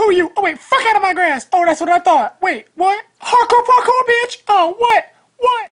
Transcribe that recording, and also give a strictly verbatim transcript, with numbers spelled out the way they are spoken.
you? Oh wait, fuck out of my grass. Oh, that's what I thought. Wait, what? Hardcore parkour, bitch? Oh, what?